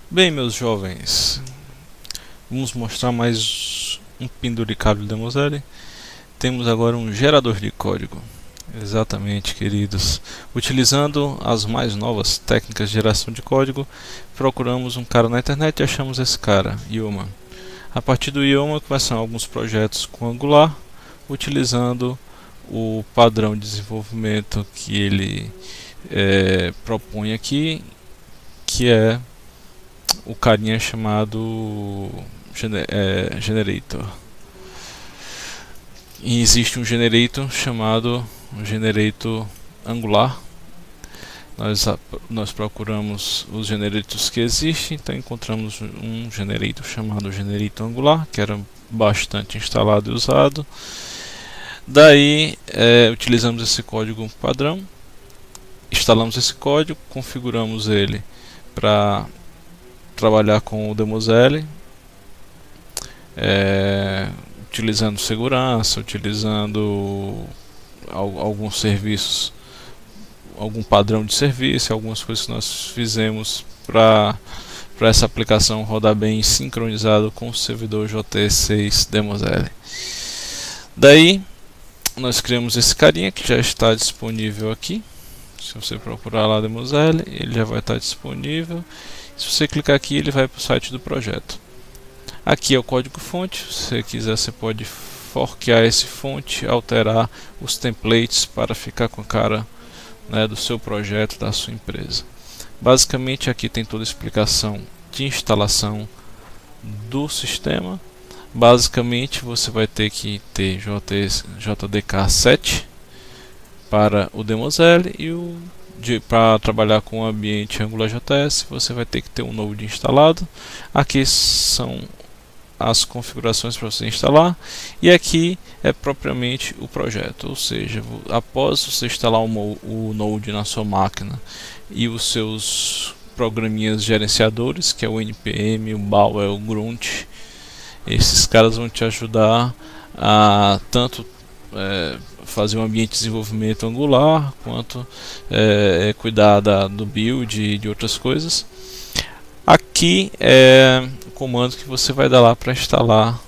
Bem, meus jovens, vamos mostrar mais um penduricável da Moselle. Temos agora um gerador de código. Exatamente, queridos. Utilizando as mais novas técnicas de geração de código, procuramos um cara na internet e achamos esse cara, Yeoman. A partir do Yeoman começam alguns projetos com Angular, utilizando o padrão de desenvolvimento que ele propõe aqui, que é o carinha chamado Generator. E existe um generator chamado Generator Angular. Nós procuramos os generators que existem, então encontramos um generator chamado Generator Angular, que era bastante instalado e usado. Daí utilizamos esse código padrão, instalamos esse código, configuramos ele para trabalhar com o Demoselle, utilizando segurança, utilizando alguns serviços, algum padrão de serviço, algumas coisas que nós fizemos para essa aplicação rodar bem sincronizado com o servidor JT6 Demoselle. Daí nós criamos esse carinha que já está disponível aqui. Se você procurar lá Demoselle, ele já vai estar disponível. Se você clicar aqui, ele vai para o site do projeto. Aqui é o código fonte. Se você quiser, você pode forquear esse fonte, alterar os templates para ficar com a cara, né, do seu projeto, da sua empresa. Basicamente aqui tem toda a explicação de instalação do sistema. Basicamente você vai ter que ter JDK 7 para o Demoselle e para trabalhar com o ambiente AngularJS você vai ter que ter um Node instalado. Aqui são as configurações para você instalar e aqui é propriamente o projeto, ou seja, após você instalar o Node na sua máquina e os seus programinhas gerenciadores, que é o npm, o bower, o grunt, esses caras vão te ajudar a tanto fazer um ambiente de desenvolvimento Angular, quanto cuidar do build e de outras coisas. Aqui é o comando que você vai dar lá para instalar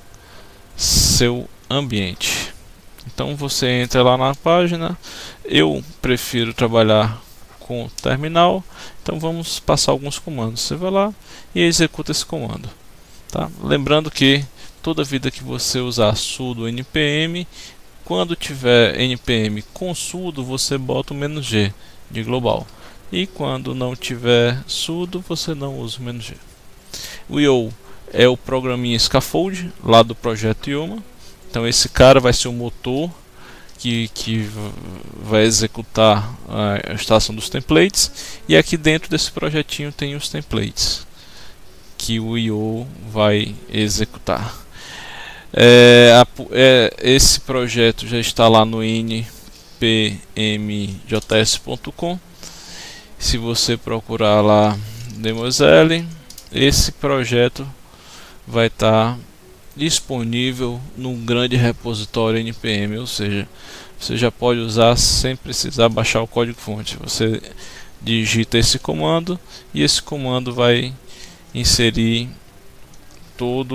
seu ambiente. Então você entra lá na página. Eu prefiro trabalhar com o terminal, então vamos passar alguns comandos. Você vai lá e executa esse comando. Tá? Lembrando que toda vida que você usar sudo npm, quando tiver npm com sudo, você bota o "-g" de global. E quando não tiver sudo, você não usa o "-g". O IO é o programinha scaffold lá do projeto Yeoman. Então esse cara vai ser o motor que vai executar a instalação dos templates. E aqui dentro desse projetinho tem os templates que o IO vai executar. Esse projeto já está lá no npmjs.com. Se você procurar lá Demoselle, esse projeto vai estar disponível num grande repositório npm, ou seja, você já pode usar sem precisar baixar o código fonte. Você digita esse comando e esse comando vai inserir todo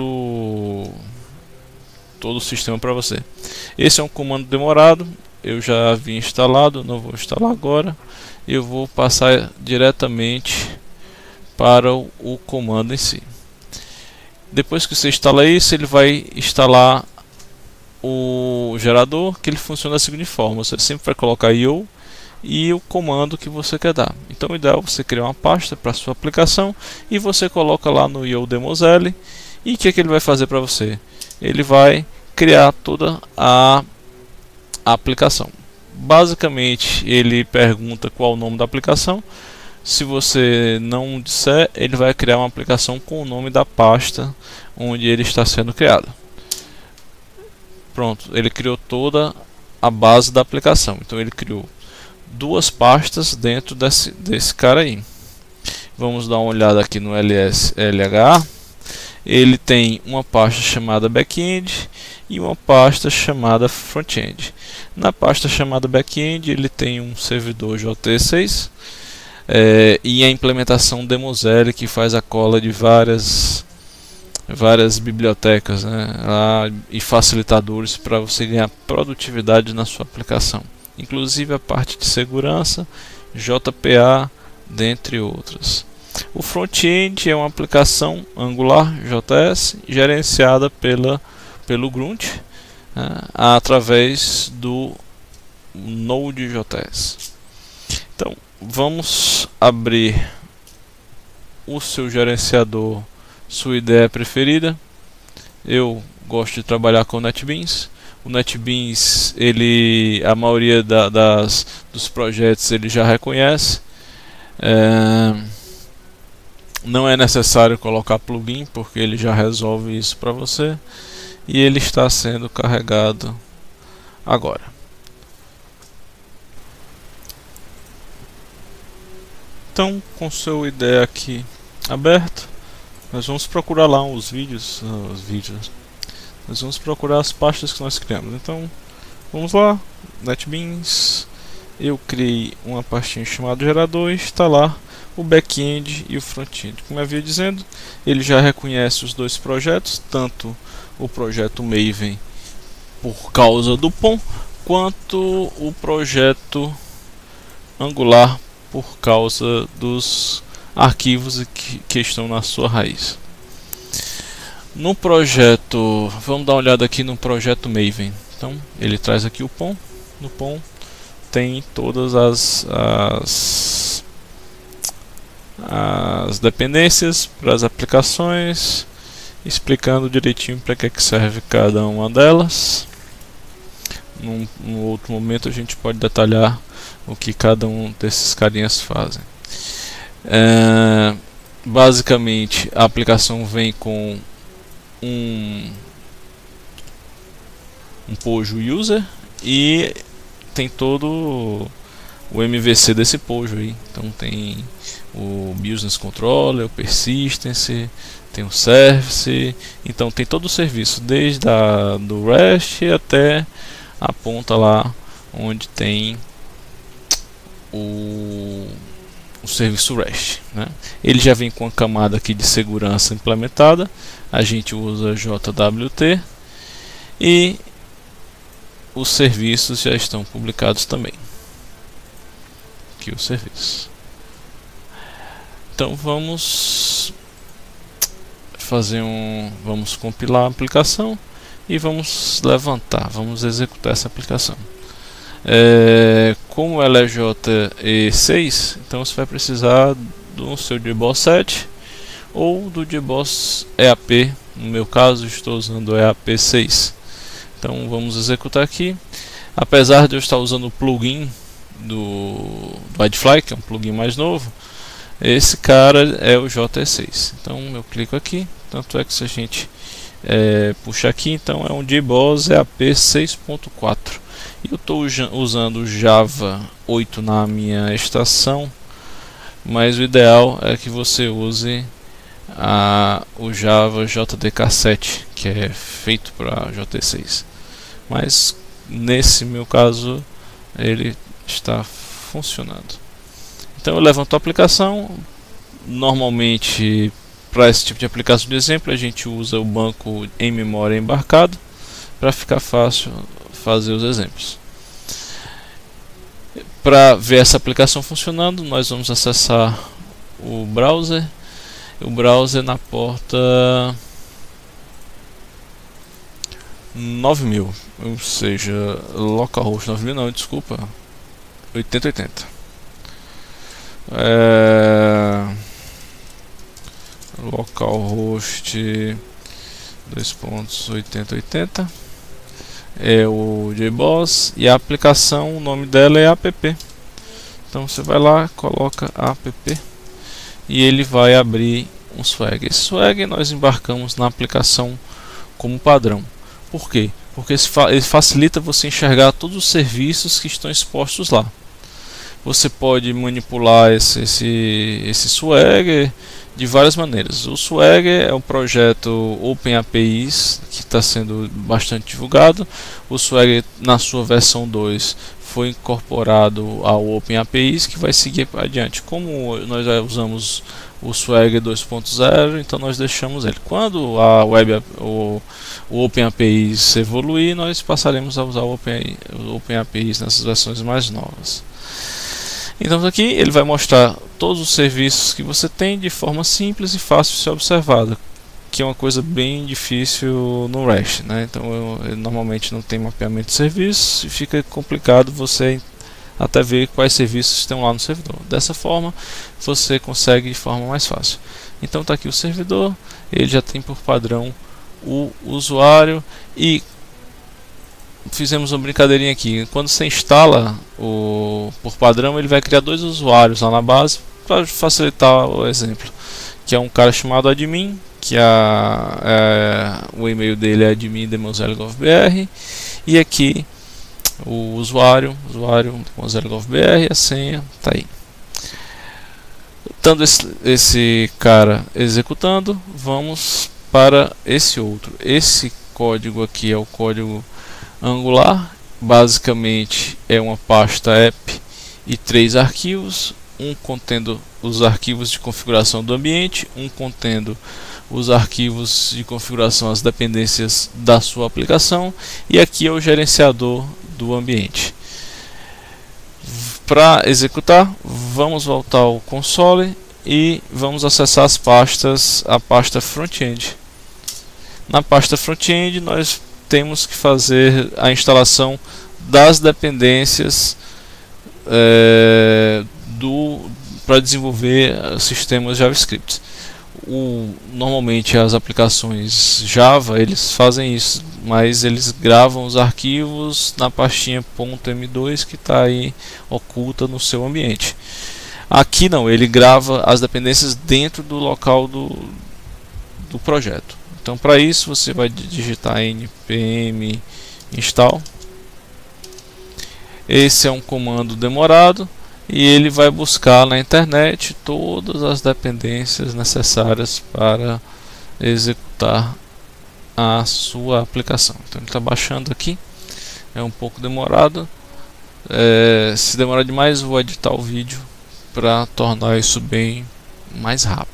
o sistema para você. Esse é um comando demorado, eu já havia instalado, não vou instalar agora. Eu vou passar diretamente para o comando em si. Depois que você instala isso, ele vai instalar o gerador, que ele funciona da seguinte forma: você sempre vai colocar IO e o comando que você quer dar. Então o ideal é você criar uma pasta para sua aplicação e você coloca lá no IO Demoselle. E o que ele vai fazer para você? Ele vai criar toda a aplicação. Basicamente ele pergunta qual o nome da aplicação. Se você não disser, ele vai criar uma aplicação com o nome da pasta onde ele está sendo criado. Pronto, ele criou toda a base da aplicação. Então ele criou duas pastas dentro desse cara aí. Vamos dar uma olhada aqui no LSLH. Ele tem uma pasta chamada backend e uma pasta chamada frontend. Na pasta chamada backend ele tem um servidor JT6. e a implementação Demosele, que faz a cola de várias bibliotecas, né, e facilitadores para você ganhar produtividade na sua aplicação, inclusive a parte de segurança, JPA, dentre outras. O front-end é uma aplicação Angular JS gerenciada pelo Grunt, né, através do Node.js. Então vamos abrir o seu gerenciador, sua ideia preferida. Eu gosto de trabalhar com o NetBeans. O NetBeans, a maioria dos projetos ele já reconhece. Não é necessário colocar plugin, porque ele já resolve isso para você. E ele está sendo carregado agora. Então, com sua ideia aqui aberta, nós vamos procurar lá os vídeos. Nós vamos procurar as pastas que nós criamos. Então, vamos lá, NetBeans. Eu criei uma pastinha chamada gerador e está lá o back-end e o front-end. Como eu havia dizendo, ele já reconhece os dois projetos, tanto o projeto Maven por causa do POM, quanto o projeto Angular por causa dos arquivos que estão na sua raiz. No projeto, vamos dar uma olhada aqui no projeto Maven. Então, ele traz aqui o POM. No POM tem todas as dependências para as aplicações, explicando direitinho para que serve cada uma delas. Num outro momento a gente pode detalhar o que cada um desses carinhas fazem. Basicamente a aplicação vem com um Pojo User e tem todo o MVC desse Pojo aí. Então tem o Business Controller, o Persistence, tem o Service, então tem todo o serviço, desde do REST até a ponta lá onde tem o serviço REST, né? Ele já vem com a camada aqui de segurança implementada. A gente usa JWT e os serviços já estão publicados também. Aqui o serviço. Então vamos vamos compilar a aplicação e vamos vamos executar essa aplicação. Como ela é JE6, então você vai precisar do seu JBoss 7 ou do JBoss EAP. No meu caso, estou usando o EAP 6. Então vamos executar aqui. Apesar de eu estar usando o plugin do WideFly, que é um plugin mais novo, esse cara é o JE6. Então eu clico aqui, tanto é que se a gente puxar aqui, então é um JBoss EAP 6.4. e eu estou usando o Java 8 na minha estação, mas o ideal é que você use o Java JDK7, que é feito para JE6. Mas nesse meu caso ele está funcionando. Então eu levanto a aplicação. Normalmente para esse tipo de aplicação de exemplo a gente usa o banco em memória embarcado para ficar fácil fazer os exemplos. Para ver essa aplicação funcionando, nós vamos acessar o browser na porta 9000, ou seja, localhost 9000 não, desculpa, 8080. Localhost 2.8080 é o JBoss e a aplicação, o nome dela é app. Então você vai lá, coloca app e ele vai abrir um swag. Esse swag nós embarcamos na aplicação como padrão. Por quê? Porque ele facilita você enxergar todos os serviços que estão expostos lá. Você pode manipular esse swag de várias maneiras. O Swagger é um projeto OpenAPIs que está sendo bastante divulgado. O Swagger, na sua versão 2, foi incorporado ao OpenAPIs, que vai seguir adiante. Como nós já usamos o Swagger 2.0, então nós deixamos ele. Quando o OpenAPIs evoluir, nós passaremos a usar o OpenAPIs nessas versões mais novas. Então aqui ele vai mostrar todos os serviços que você tem de forma simples e fácil de ser observada, que é uma coisa bem difícil no REST, né? Então eu normalmente não tem mapeamento de serviços e fica complicado você até ver quais serviços estão lá no servidor. Dessa forma você consegue de forma mais fácil. Então está aqui o servidor, ele já tem por padrão o usuário, e fizemos uma brincadeirinha aqui. Quando você instala por padrão, ele vai criar 2 usuários lá na base para facilitar o exemplo, que é um cara chamado admin, que o e-mail dele é admin@mozilla.gov.br, e aqui o usuário mozilla.gov.br, a senha está aí. Estando esse cara executando, vamos para esse outro. Esse código aqui é o código Angular, basicamente é uma pasta app e 3 arquivos, um contendo os arquivos de configuração do ambiente, um contendo os arquivos de configuração, as dependências da sua aplicação, e aqui é o gerenciador do ambiente. Para executar, vamos voltar ao console e vamos acessar as pastas, a pasta front-end. Na pasta front-end nós temos que fazer a instalação das dependências para desenvolver sistemas JavaScript. Normalmente as aplicações Java eles fazem isso, mas eles gravam os arquivos na pastinha .m2 que está aí oculta no seu ambiente. Aqui não, ele grava as dependências dentro do local do projeto. Então para isso você vai digitar npm install. Esse é um comando demorado e ele vai buscar na internet todas as dependências necessárias para executar a sua aplicação. Então ele está baixando aqui, é um pouco demorado. Se demorar demais, eu vou editar o vídeo para tornar isso bem mais rápido.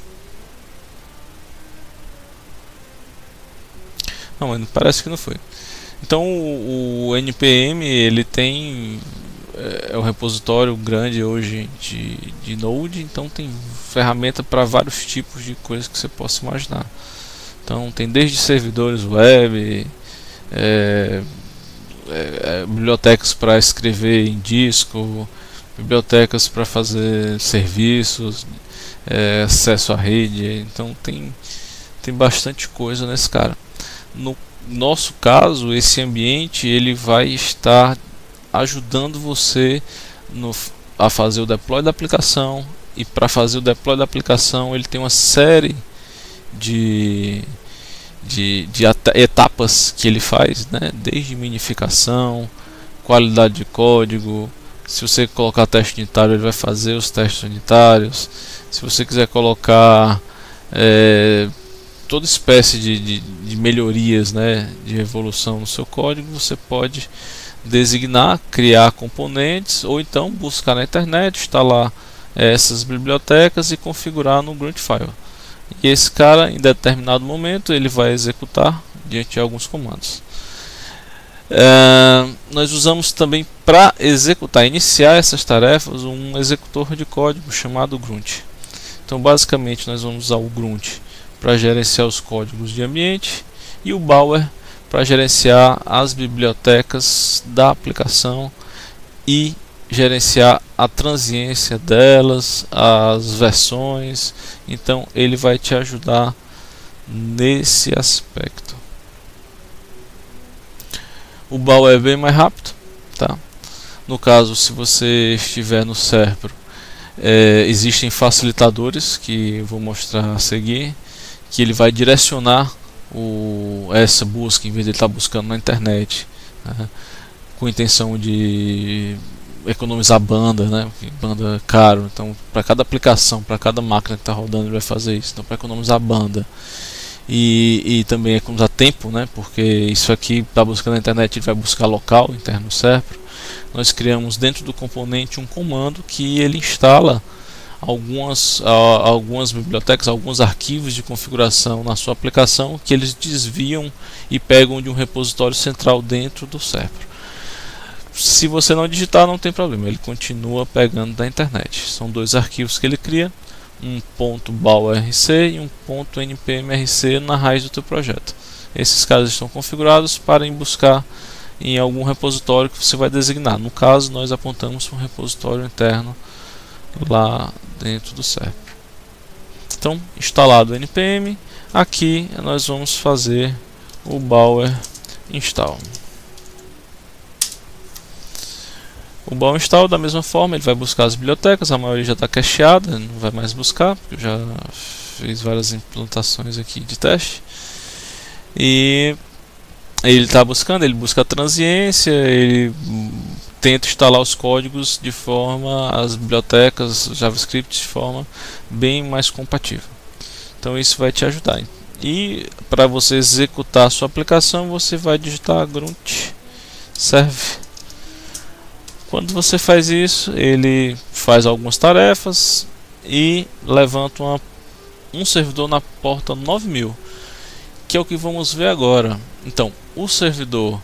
Não, mas parece que não foi. Então o npm ele tem um repositório grande hoje de Node, então tem ferramenta para vários tipos de coisas que você possa imaginar. Então tem desde servidores web, bibliotecas para escrever em disco, bibliotecas para fazer serviços, acesso à rede. Então tem bastante coisa nesse cara. No nosso caso, esse ambiente ele vai estar ajudando você a fazer o deploy da aplicação, e para fazer o deploy da aplicação ele tem uma série de etapas que ele faz, né? Desde minificação, qualidade de código. Se você colocar teste unitário, ele vai fazer os testes unitários. Se você quiser colocar toda espécie de melhorias, né, de evolução no seu código, você pode designar, criar componentes, ou então buscar na internet, instalar essas bibliotecas e configurar no Grunt File. E esse cara, em determinado momento, ele vai executar diante de alguns comandos. Nós usamos também para iniciar essas tarefas, um executor de código chamado Grunt. Então basicamente nós vamos usar o Grunt para gerenciar os códigos de ambiente e o Bower para gerenciar as bibliotecas da aplicação e gerenciar a transiência delas, as versões. Então ele vai te ajudar nesse aspecto. O Bower é bem mais rápido, tá? No caso, se você estiver no Serpro, existem facilitadores que eu vou mostrar a seguir, que ele vai direcionar essa busca, em vez de ele estar buscando na internet, né, com a intenção de economizar banda, né, banda é caro. Então para cada aplicação, para cada máquina que está rodando, ele vai fazer isso. Então para economizar banda e também economizar tempo, né, porque isso aqui está buscando na internet, ele vai buscar local interno do Serpro. nós criamos dentro do componente um comando que ele instala algumas bibliotecas, alguns arquivos de configuração na sua aplicação que eles desviam e pegam de um repositório central dentro do Serpro. Se você não digitar, não tem problema, ele continua pegando da internet. São dois arquivos que ele cria, um .balrc e um .npmrc na raiz do teu projeto. Esses caras estão configurados para ir buscar em algum repositório que você vai designar. No caso, nós apontamos para um repositório interno lá dentro do Serpro. Então, instalado o npm, aqui nós vamos fazer o Bower install. O Bower install, da mesma forma, ele vai buscar as bibliotecas, a maioria já está cacheada, não vai mais buscar, porque eu já fiz várias implantações aqui de teste. E ele está buscando, ele busca a transiência, ele tenta instalar os códigos de forma, as bibliotecas JavaScript de forma bem mais compatível. Então isso vai te ajudar. E para você executar a sua aplicação, você vai digitar grunt serve. Quando você faz isso, ele faz algumas tarefas e levanta um servidor na porta 9000, que é o que vamos ver agora. Então, o servidor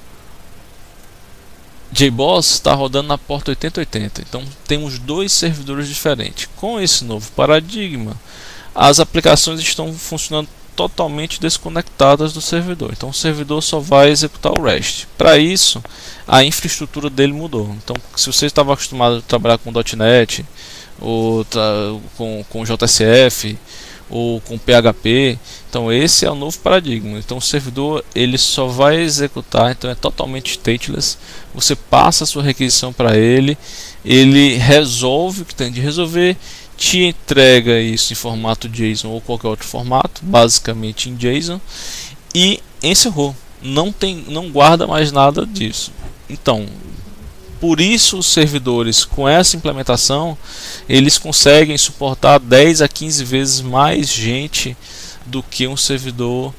JBoss está rodando na porta 8080. Então, temos dois servidores diferentes. Com esse novo paradigma, as aplicações estão funcionando totalmente desconectadas do servidor. Então, o servidor só vai executar o REST. Para isso, a infraestrutura dele mudou. Então, se você estava acostumado a trabalhar com .NET, ou com JSF, ou com PHP, então esse é o novo paradigma. Então o servidor ele só vai executar, então é totalmente stateless. Você passa a sua requisição para ele, ele resolve o que tem de resolver, te entrega isso em formato JSON ou qualquer outro formato, basicamente em JSON, e encerrou. Não guarda mais nada disso. Então, por isso os servidores com essa implementação eles conseguem suportar 10 a 15 vezes mais gente do que um servidor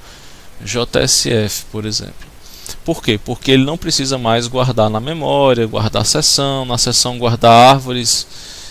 JSF, por exemplo. Por quê? Porque ele não precisa mais guardar na memória, guardar seção, na seção guardar árvores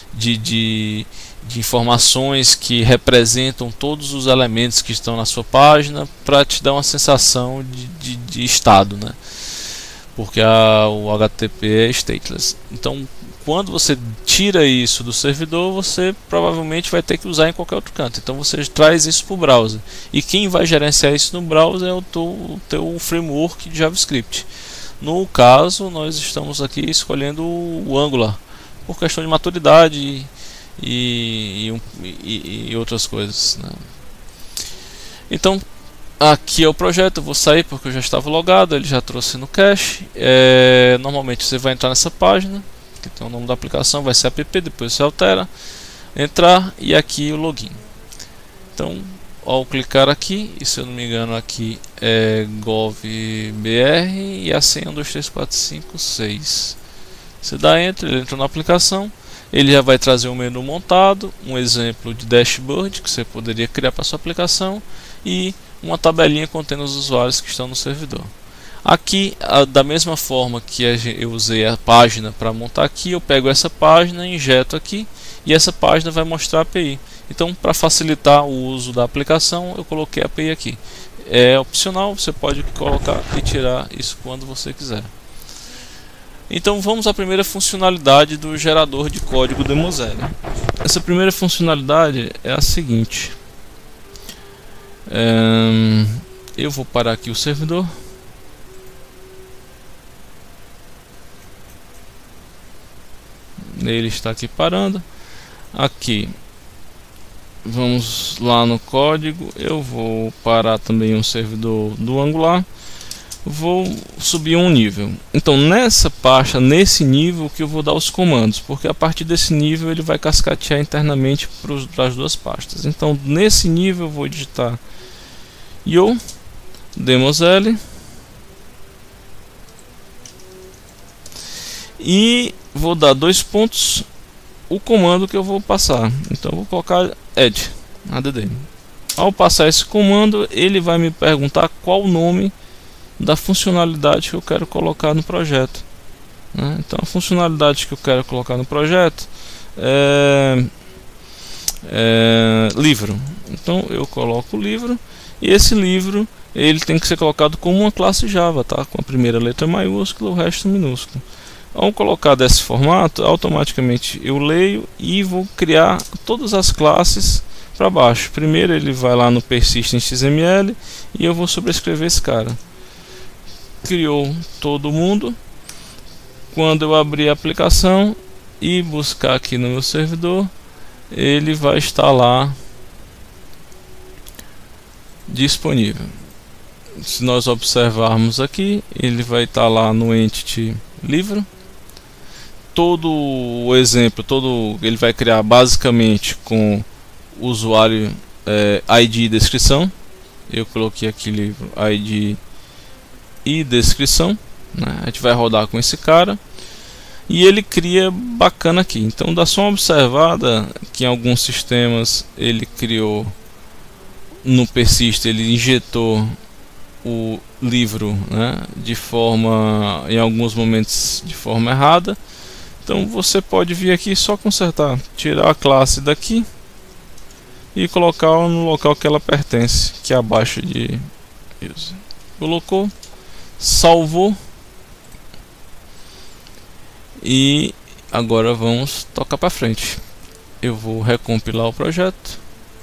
de informações que representam todos os elementos que estão na sua página para te dar uma sensação de estado, né? Porque o HTTP é stateless. Então, quando você tira isso do servidor, você provavelmente vai ter que usar em qualquer outro canto. Então, você traz isso para o browser. E quem vai gerenciar isso no browser é o teu framework de JavaScript. No caso, nós estamos aqui escolhendo o Angular, por questão de maturidade e outras coisas, né? Então, aqui é o projeto. Eu vou sair porque eu já estava logado, ele já trouxe no cache. Normalmente você vai entrar nessa página que tem o nome da aplicação, vai ser app, depois você altera, entrar e aqui o login. Então, ao clicar aqui, e se eu não me engano aqui é govbr e a senha 1, 2, 3, 4, 5, 6. Você dá enter, ele entra na aplicação, ele já vai trazer um menu montado, um exemplo de dashboard que você poderia criar para sua aplicação e uma tabelinha contendo os usuários que estão no servidor. Aqui, da mesma forma que eu usei a página para montar aqui, eu pego essa página, injeto aqui e essa página vai mostrar a API. Então, para facilitar o uso da aplicação, eu coloquei a API aqui. É opcional, você pode colocar e tirar isso quando você quiser. Então, vamos à primeira funcionalidade do gerador de código do Mozilla. Essa primeira funcionalidade é a seguinte. Eu vou parar aqui o servidor. Ele está aqui parando. Aqui vamos lá no código. Eu vou parar também um servidor do Angular. Vou subir um nível. Então nessa pasta, nesse nível que eu vou dar os comandos, porque a partir desse nível ele vai cascatear internamente para as duas pastas. Então nesse nível eu vou digitar yo demosl e vou dar dois pontos o comando que eu vou passar. Então eu vou colocar add. Ao passar esse comando, ele vai me perguntar qual o nome da funcionalidade que eu quero colocar no projeto. né? Então a funcionalidade que eu quero colocar no projeto é livro. Então eu coloco o livro, e esse livro ele tem que ser colocado como uma classe Java, tá? Com a primeira letra maiúscula, o resto minúsculo. Ao colocar desse formato, automaticamente eu leio e vou criar todas as classes para baixo. Primeiro ele vai lá no persistent XML e eu vou sobrescrever esse cara. Criou todo mundo. Quando eu abrir a aplicação e buscar aqui no meu servidor, ele vai estar lá disponível. Se nós observarmos aqui, ele vai estar lá no entity livro. Todo o exemplo, ele vai criar basicamente com usuário, ID e descrição. Eu coloquei aqui livro, ID e descrição, né? A gente vai rodar com esse cara e ele cria bacana aqui. Então dá só uma observada que em alguns sistemas ele criou no persist, ele injetou o livro, né, de forma, em alguns momentos de forma errada. Então você pode vir aqui só consertar, tirar a classe daqui e colocar no local que ela pertence, que é abaixo de user. Colocou, salvou, e agora vamos tocar para frente. Eu vou recompilar o projeto.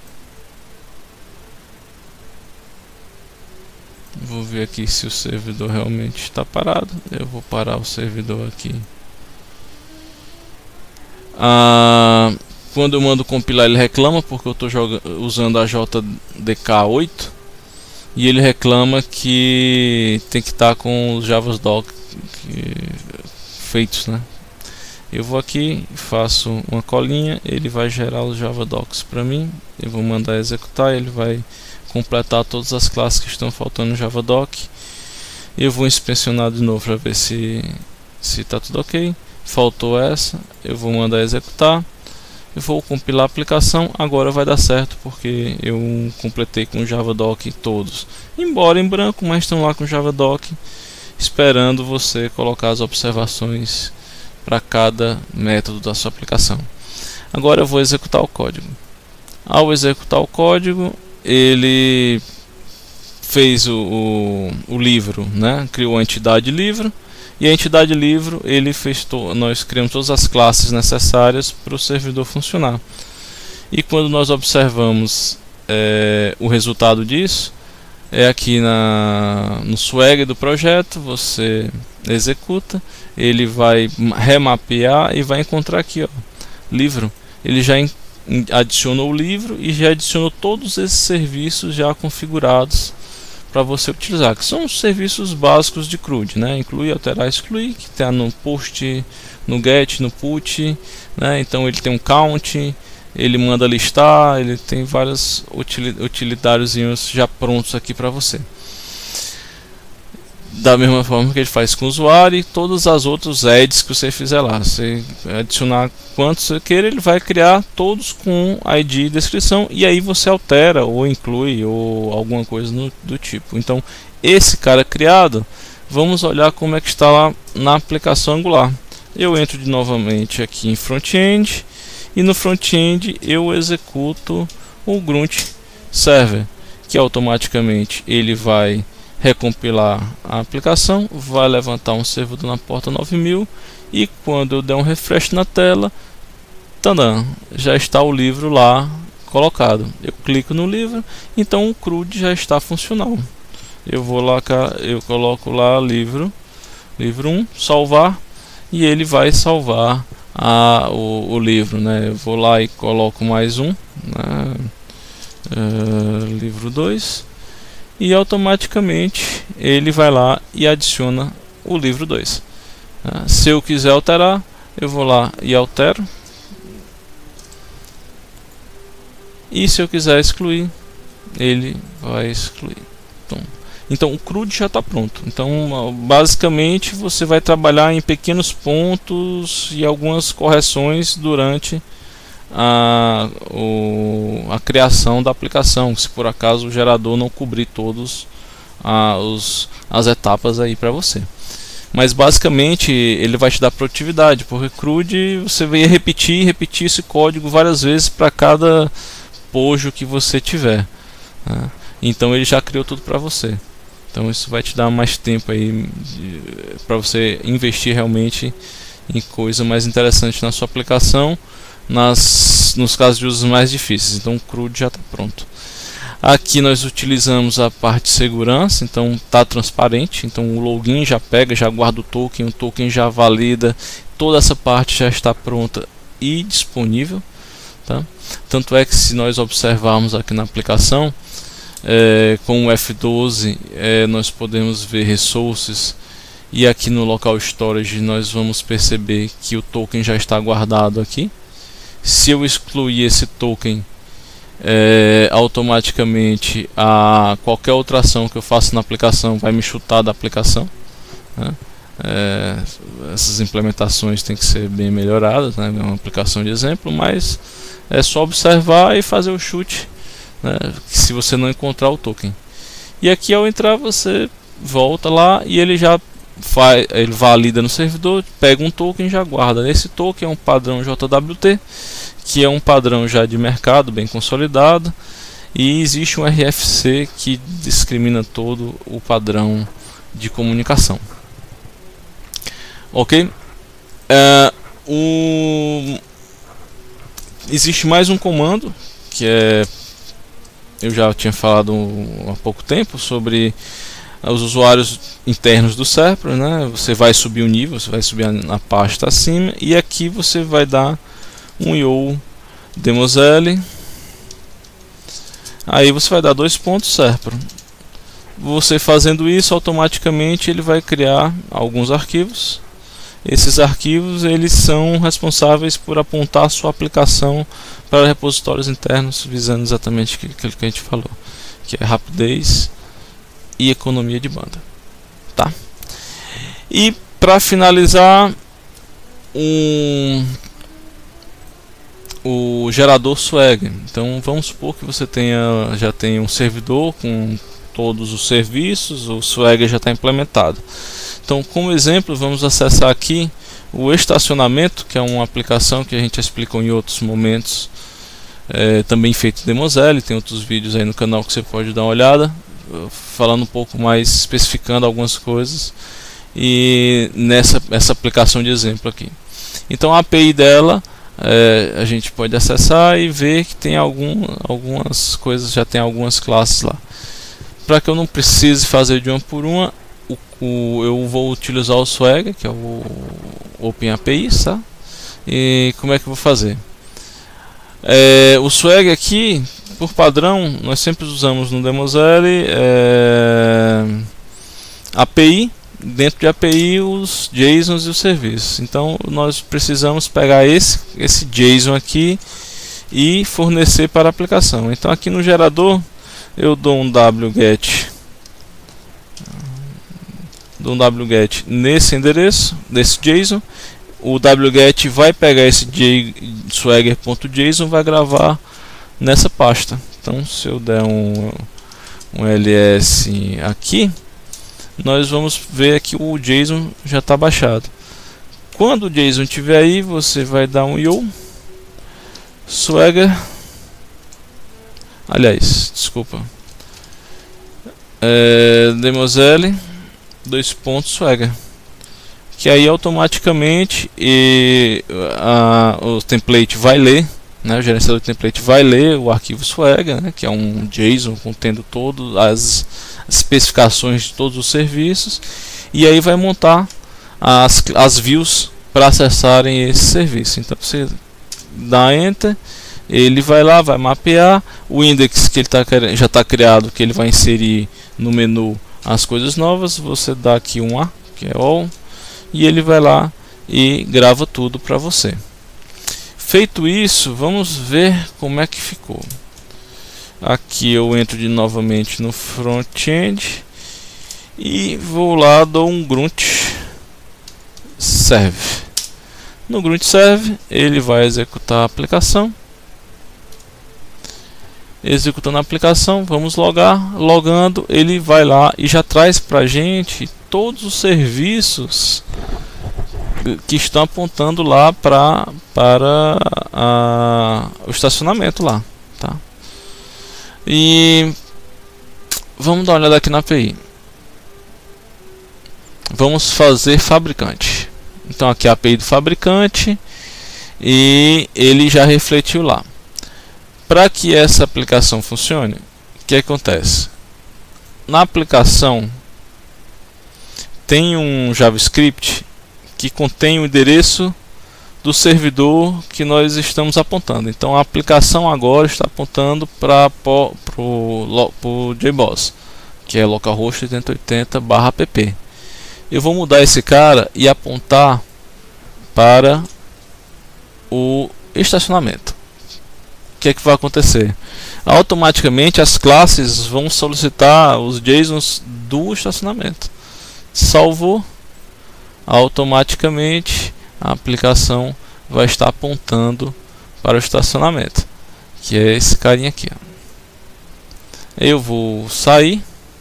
Vou ver aqui se o servidor realmente está parado. Eu vou parar o servidor aqui. Quando eu mando compilar, ele reclama porque eu estou usando a JDK8 e ele reclama que tem que estar com os JavaDoc feitos, né? Eu vou aqui, faço uma colinha, ele vai gerar os JavaDocs para mim. Eu vou mandar executar, ele vai completar todas as classes que estão faltando no JavaDoc. Eu vou inspecionar de novo para ver se está tudo ok. Faltou essa, eu vou mandar executar. Eu vou compilar a aplicação. Agora vai dar certo porque eu completei com o JavaDoc todos, embora em branco, mas estão lá com o JavaDoc esperando você colocar as observações para cada método da sua aplicação. Agora eu vou executar o código. Ao executar o código, ele fez o livro, né? Criou a entidade livro, e a entidade livro ele fez nós criamos todas as classes necessárias para o servidor funcionar. E quando nós observamos o resultado disso, é aqui no swag do projeto. Você executa, ele vai remapear e vai encontrar aqui, ó, livro. Ele já adicionou o livro e já adicionou todos esses serviços já configurados para você utilizar, que são os serviços básicos de CRUD, né? Incluir, alterar, excluir, que está no post, no get, no put, né? Então ele tem um count, ele manda listar, ele tem vários utilitáriozinhos já prontos aqui para você. Da mesma forma que ele faz com o usuário e todas as outras ads que você fizer lá. Você adicionar quantos você queira, ele vai criar todos com ID e descrição, e aí você altera ou inclui ou alguma coisa do tipo. Então esse cara criado, vamos olhar como é que está lá na aplicação Angular. Eu entro novamente aqui em front-end e no front-end eu executo o grunt server, que automaticamente ele vai recompilar a aplicação, vai levantar um servidor na porta 9000, e quando eu der um refresh na tela, tadã, já está o livro lá colocado. Eu clico no livro, então o CRUD já está funcional. Eu vou lá, eu coloco lá livro 1, salvar, e ele vai salvar o livro, né? Eu vou lá e coloco mais um, né? Livro 2, e automaticamente ele vai lá e adiciona o livro 2. Se eu quiser alterar, eu vou lá e altero, e se eu quiser excluir, ele vai excluir. Então o CRUD já está pronto. Então basicamente você vai trabalhar em pequenos pontos e algumas correções durante a criação da aplicação, se por acaso o gerador não cobrir todos as etapas aí para você. mas basicamente ele vai te dar produtividade, porque CRUD você vai repetir esse código várias vezes para cada pojo que você tiver, né? Então ele já criou tudo para você. Então isso vai te dar mais tempo aí para você investir realmente em coisa mais interessante na sua aplicação, nos casos de usos mais difíceis. Então o CRUD já está pronto. Aqui nós utilizamos a parte de segurança, então está transparente, então o login já pega, já guarda o token já valida, toda essa parte já está pronta e disponível, tá? Tanto é que se nós observarmos aqui na aplicação, com o F12 nós podemos ver resources, e aqui no local storage nós vamos perceber que o token já está guardado aqui. Se eu excluir esse token, automaticamente qualquer outra ação que eu faça na aplicação vai me chutar da aplicação, né? Essas implementações têm que ser bem melhoradas, né? É uma aplicação de exemplo, mas é só observar e fazer o chute, né? Se você não encontrar o token. E aqui ao entrar você volta lá e ele já ele valida no servidor, pega um token e já guarda. Esse token é um padrão JWT, que é um padrão já de mercado bem consolidado, e existe um RFC que discrimina todo o padrão de comunicação. Ok? Existe mais um comando que eu já tinha falado há pouco tempo sobre os usuários internos do Serpro, né? Você vai subir o nível, você vai subir na pasta acima, e aqui você vai dar um IO demosl, aí você vai dar 2 pontos Serpro. Você fazendo isso, automaticamente ele vai criar alguns arquivos. Esses arquivos eles são responsáveis por apontar a sua aplicação para repositórios internos, visando exatamente aquilo que a gente falou, que é rapidez e economia de banda, tá? E para finalizar, o gerador Swagger. Então vamos supor que você já tenha um servidor com todos os serviços, o Swagger já está implementado. Então, como exemplo, vamos acessar aqui o estacionamento, que é uma aplicação que a gente explicou em outros momentos, também feito demosl. Tem outros vídeos aí no canal que você pode dar uma olhada, falando um pouco mais, especificando algumas coisas, e essa aplicação de exemplo aqui. Então a API dela a gente pode acessar e ver que tem algumas coisas, já tem algumas classes lá. Para que eu não precise fazer de uma por uma, eu vou utilizar o Swagger, que é o OpenAPI, tá? E como é que eu vou fazer? O Swagger aqui, por padrão, nós sempre usamos no demosl API, dentro de API os JSONs e os serviços. Então nós precisamos pegar esse JSON aqui e fornecer para a aplicação. Então aqui no gerador eu dou um wget, nesse endereço, desse JSON. O wget vai pegar esse swagger.json, vai gravar nessa pasta. Então se eu der um ls aqui, nós vamos ver que o JSON já está baixado. Quando o JSON estiver aí, você vai dar um IO Swagger, desculpa, demosl Swagger, que aí automaticamente o template vai ler, né, o gerenciador de template vai ler o arquivo Swagger, né, que é um JSON contendo todas as especificações de todos os serviços, e aí vai montar as views para acessarem esse serviço. Então você dá Enter, ele vai lá, vai mapear o index que ele já está criado, que ele vai inserir no menu as coisas novas. Você dá aqui um A, que é All, e ele vai lá e grava tudo para você. Feito isso, vamos ver como é que ficou. Aqui eu entro novamente no front-end e vou lá, dou um grunt serve. No grunt serve ele vai executar a aplicação. Executando a aplicação, vamos logar. Logando, ele vai lá e já traz para a gente todos os serviços que estão apontando lá para o estacionamento lá, tá? E vamos dar uma olhada aqui na API. Vamos fazer fabricante. Então aqui é a API do fabricante e ele já refletiu lá. Para que essa aplicação funcione, o que acontece? Na aplicação tem um JavaScript que contém o endereço do servidor que nós estamos apontando. Então a aplicação agora está apontando para o JBoss, que é localhost 8080/app. Eu vou mudar esse cara e apontar para o estacionamento. O que é que vai acontecer? Automaticamente as classes vão solicitar os JSONs do estacionamento. Salvou, automaticamente a aplicação vai estar apontando para o estacionamento, que é esse carinha aqui, ó. Eu vou sair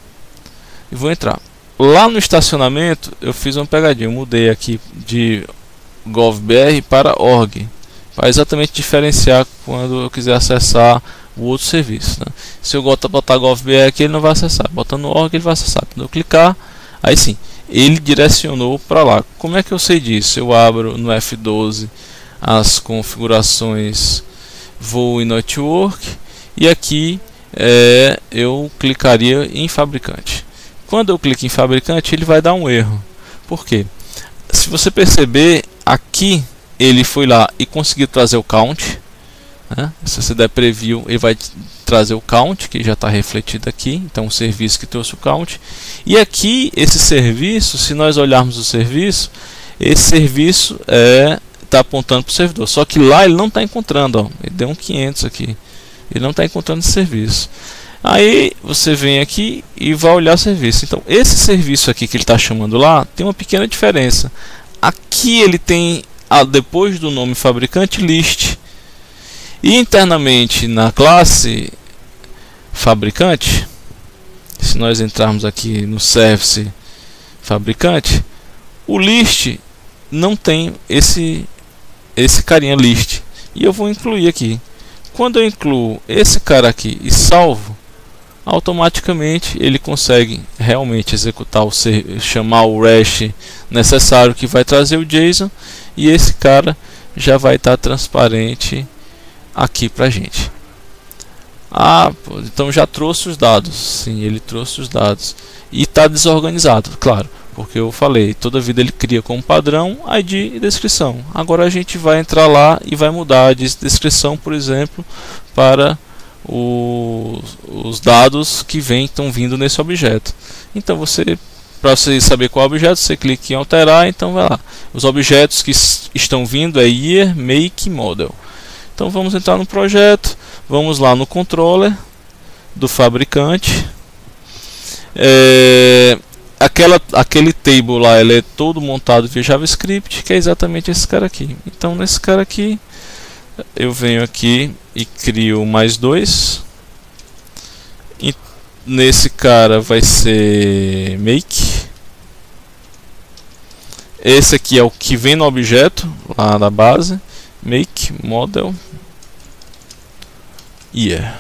e vou entrar. Lá no estacionamento eu fiz uma pegadinha, eu mudei aqui de govbr para org, para exatamente diferenciar quando eu quiser acessar o outro serviço, né? Se eu botar govbr aqui, ele não vai acessar. Botando org, ele vai acessar. Quando eu clicar, aí sim, ele direcionou para lá. Como é que eu sei disso? Eu abro no F12 as configurações, vou em Network e aqui eu clicaria em fabricante. Quando eu clico em fabricante, ele vai dar um erro. Por quê? Se você perceber, aqui ele foi lá e conseguiu trazer o count, né? Se você der preview, ele vai trazer o count, que já está refletido aqui. Então, o serviço que trouxe o count. E aqui, esse serviço, se nós olharmos o serviço, esse serviço está apontando para o servidor. Só que lá ele não está encontrando, ó, ele deu um 500 aqui. Ele não está encontrando esse serviço. Aí você vem aqui e vai olhar o serviço. Então, esse serviço aqui que ele está chamando lá tem uma pequena diferença. Aqui ele tem, depois do nome fabricante, list. E internamente na classe fabricante, se nós entrarmos aqui no service fabricante, o list não tem esse carinha list. E eu vou incluir aqui. Quando eu incluo esse cara aqui e salvo, automaticamente ele consegue realmente executar chamar o REST necessário, que vai trazer o JSON, e esse cara já vai estar transparente aqui pra gente. Então já trouxe os dados. Sim, ele trouxe os dados e está desorganizado, claro, porque eu falei, toda vida ele cria como padrão ID e descrição. Agora a gente vai entrar lá e vai mudar a descrição, por exemplo, para os dados que estão vindo nesse objeto. Então para você saber qual objeto, você clica em alterar. Então vai lá, os objetos que estão vindo é year, make, model. Então vamos entrar no projeto, vamos lá no controller do fabricante. Aquele table lá, ele é todo montado via JavaScript, que é exatamente esse cara aqui. Então nesse cara aqui eu venho aqui e crio mais dois, e nesse cara vai ser make. Esse aqui é o que vem no objeto lá da base, make model year.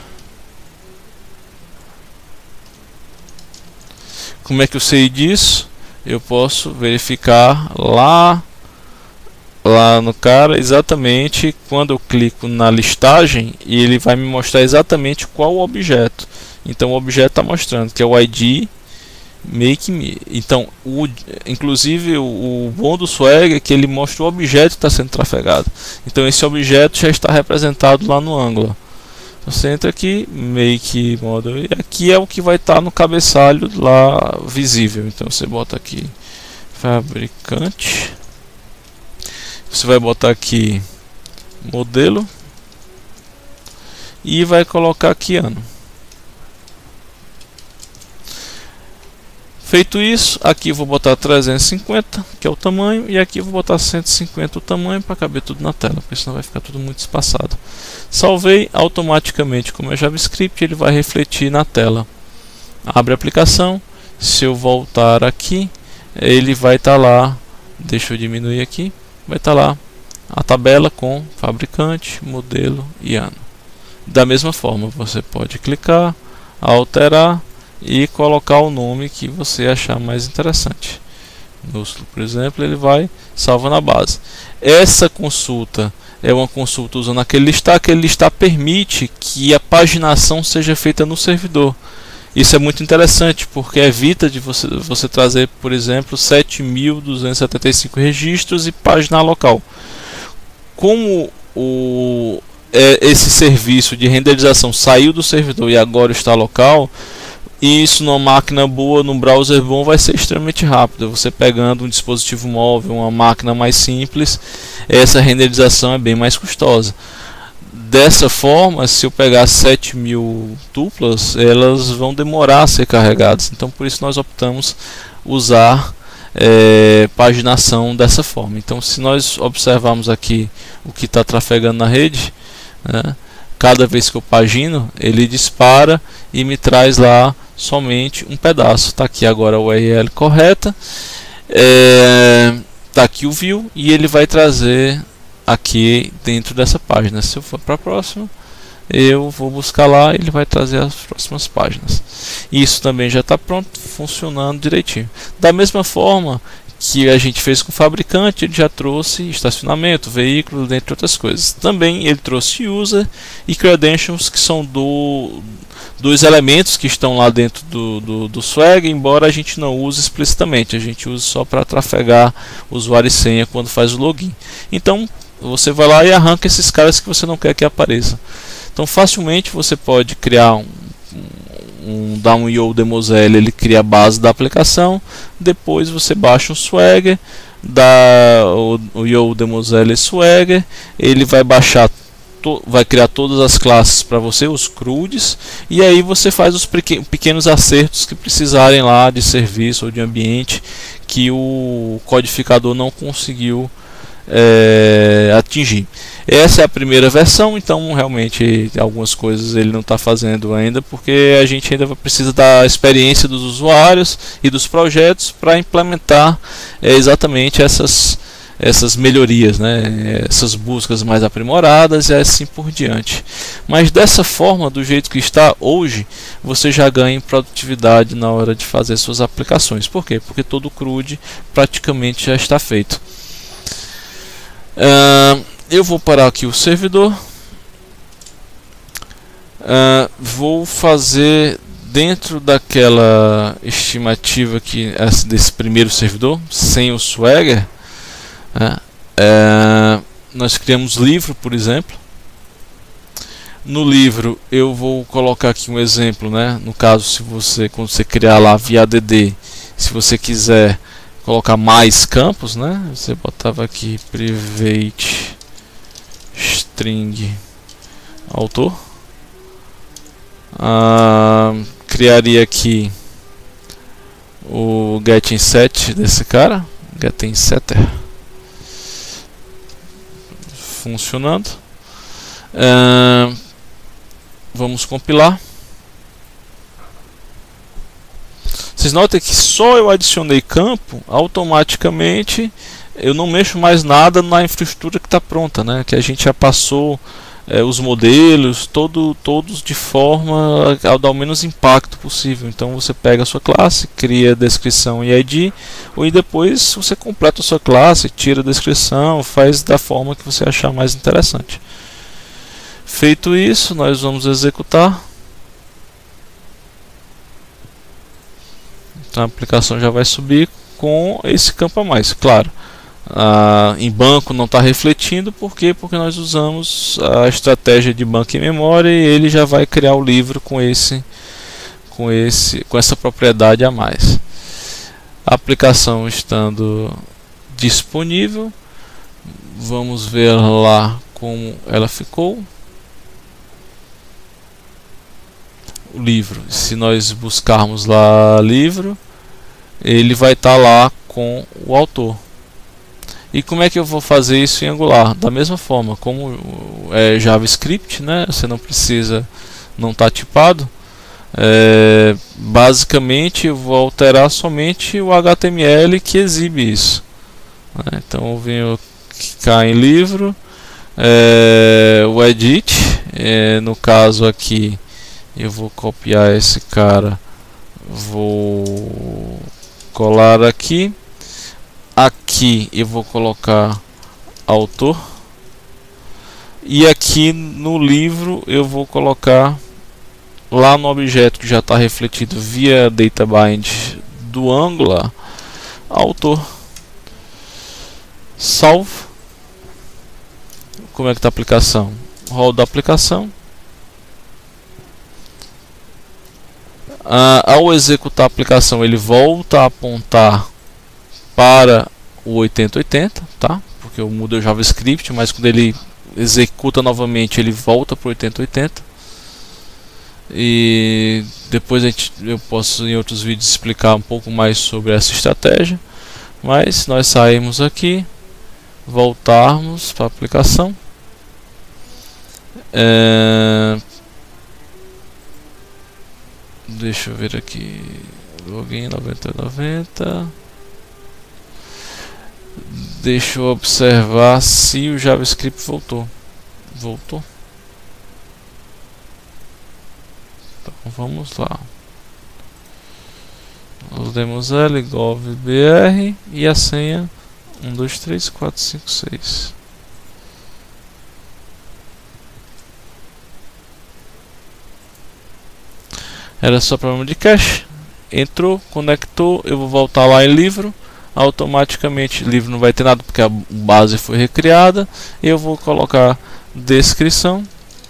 Como é que eu sei disso? Eu posso verificar lá no cara, exatamente quando eu clico na listagem, e ele vai me mostrar exatamente qual o objeto. Então o objeto está mostrando que é o ID make me. Então inclusive o bom do Swagger é que ele mostra o objeto que está sendo trafegado. Então esse objeto já está representado lá no Angular. Você entra aqui, make model, e aqui é o que vai estar no cabeçalho lá visível. Então você bota aqui fabricante, você vai botar aqui modelo e vai colocar aqui ano. Feito isso, aqui eu vou botar 350, que é o tamanho, e aqui eu vou botar 150 o tamanho, para caber tudo na tela, porque senão vai ficar tudo muito espaçado. Salvei, automaticamente, como é JavaScript, ele vai refletir na tela. Abre a aplicação. Se eu voltar aqui, ele vai estar lá, deixa eu diminuir aqui, vai estar lá a tabela com fabricante, modelo e ano. Da mesma forma, você pode clicar, alterar e colocar o nome que você achar mais interessante. Por exemplo, ele vai salva na base. Essa consulta é uma consulta usando aquele listar permite que a paginação seja feita no servidor. Isso é muito interessante porque evita de você trazer, por exemplo, 7.275 registros e página local. Como esse serviço de renderização saiu do servidor e agora está local, isso numa máquina boa, num browser bom, vai ser extremamente rápido. Você pegando um dispositivo móvel, uma máquina mais simples, essa renderização é bem mais custosa. Dessa forma, se eu pegar 7.000 tuplas, elas vão demorar a ser carregadas. Então, por isso nós optamos usar paginação dessa forma. Então, se nós observarmos aqui o que está trafegando na rede, né, cada vez que eu pagino, ele dispara e me traz lá somente um pedaço. Está aqui agora a URL correta, está aqui o view e ele vai trazer aqui dentro dessa página. Se eu for para a próxima, eu vou buscar lá, ele vai trazer as próximas páginas. Isso também já está pronto, funcionando direitinho. Da mesma forma que a gente fez com o fabricante, ele já trouxe estacionamento, veículo, dentre outras coisas. Também ele trouxe user e credentials, que são dos elementos que estão lá dentro do Swagger, embora a gente não use explicitamente, a gente usa só para trafegar usuário e senha quando faz o login. Então você vai lá e arranca esses caras que você não quer que apareçam. Então facilmente você pode criar dar um YO Demosel, ele cria a base da aplicação, depois você baixa um Swagger, dá o YO Demosel Swagger, ele vai baixar, vai criar todas as classes para você, os CRUDs, e aí você faz os pequenos acertos que precisarem lá de serviço ou de ambiente que o codificador não conseguiu atingir. Essa é a primeira versão, então realmente algumas coisas ele não está fazendo ainda, porque a gente ainda precisa da experiência dos usuários e dos projetos para implementar exatamente essas melhorias, né? Essas buscas mais aprimoradas e assim por diante. Mas dessa forma, do jeito que está hoje, você já ganha em produtividade na hora de fazer suas aplicações. Por quê? Porque todo o CRUD praticamente já está feito. Eu vou parar aqui o servidor, vou fazer dentro daquela estimativa desse primeiro servidor, sem o Swagger, nós criamos livro, por exemplo. No livro eu vou colocar aqui um exemplo, né? No caso, quando você criar lá via ADD, se você quiser colocar mais campos, né? Você botava aqui private string autor, criaria aqui o getInset desse cara, getInsetter, funcionando. Vamos compilar. Vocês notem que só eu adicionei campo, automaticamente eu não mexo mais nada na infraestrutura que está pronta, né? Que a gente já passou os modelos, todos de forma a dar o menos impacto possível. Então você pega a sua classe, cria descrição e ID, e depois você completa a sua classe, tira a descrição, faz da forma que você achar mais interessante. Feito isso, nós vamos executar. Então a aplicação já vai subir com esse campo a mais. Claro, em banco não está refletindo, por quê? Porque nós usamos a estratégia de banco em memória e ele já vai criar o livro com essa propriedade a mais. A aplicação estando disponível, vamos ver lá como ela ficou. O livro, se nós buscarmos lá livro, ele vai estar lá com o autor. E como é que eu vou fazer isso em Angular? Da mesma forma, como é JavaScript, né? Você não precisa, não está tipado, Basicamente eu vou alterar somente o HTML que exibe isso, né? Então eu venho clicar em livro, o edit, no caso aqui eu vou copiar esse cara, vou colar aqui, aqui eu vou colocar autor, e aqui no livro eu vou colocar lá no objeto que já está refletido via DataBind do Angular, autor. Salvo. Como é que está a aplicação? Roda a aplicação. Ao executar a aplicação, ele volta a apontar para o 8080, tá? Porque eu mudo o JavaScript, mas quando ele executa novamente, ele volta para o 8080. E depois eu posso em outros vídeos explicar um pouco mais sobre essa estratégia. Mas se nós sairmos aqui, voltarmos para a aplicação, deixa eu ver aqui, login 9090. Deixa eu observar se o JavaScript voltou. Então vamos lá. Usemos L, gov, br e a senha 123456. Era só problema de cache. Entrou, conectou, eu vou voltar lá em livro. Automaticamente livro não vai ter nada porque a base foi recriada. Eu vou colocar descrição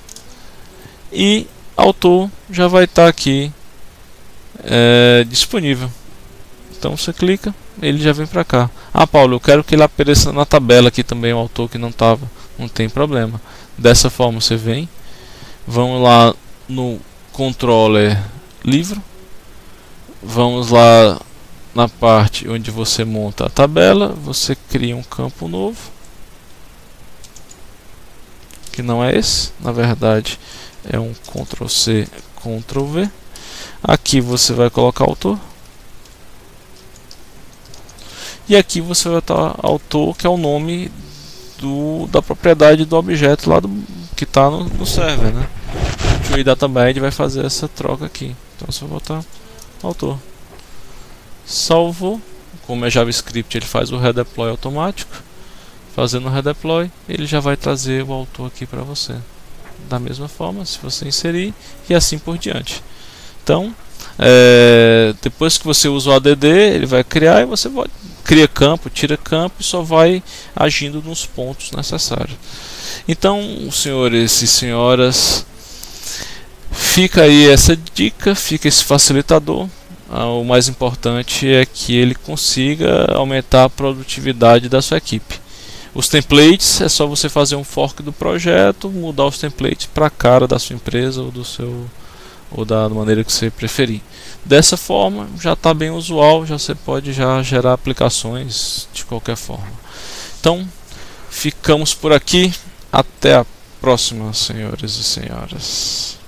e autor já vai estar aqui disponível. Então você clica, ele já vem para cá. Paulo, eu quero que ele apareça na tabela aqui também, o autor que não estava. Não tem problema. Dessa forma você vem, vamos lá no controller livro, vamos lá na parte onde você monta a tabela, você cria um campo novo, que não é esse, na verdade é um Ctrl+C, Ctrl+V. Aqui você vai colocar autor, e aqui você vai estar autor, que é o nome da propriedade do objeto lá que está no server, né? O DataBind vai fazer essa troca aqui. Então se eu botar autor, salvou. Como é JavaScript, ele faz o redeploy automático. Fazendo o redeploy, ele já vai trazer o autor aqui para você. Da mesma forma, se você inserir, e assim por diante. Então, depois que você usa o ADD, ele vai criar e você cria campo, tira campo e só vai agindo nos pontos necessários. Então, senhores e senhoras, fica aí essa dica, fica esse facilitador. O mais importante é que ele consiga aumentar a produtividade da sua equipe. Os templates é só você fazer um fork do projeto, mudar os templates para a cara da sua empresa ou da maneira que você preferir. Dessa forma já está bem usual, você pode já gerar aplicações de qualquer forma. Então ficamos por aqui, até a próxima, senhores e senhoras.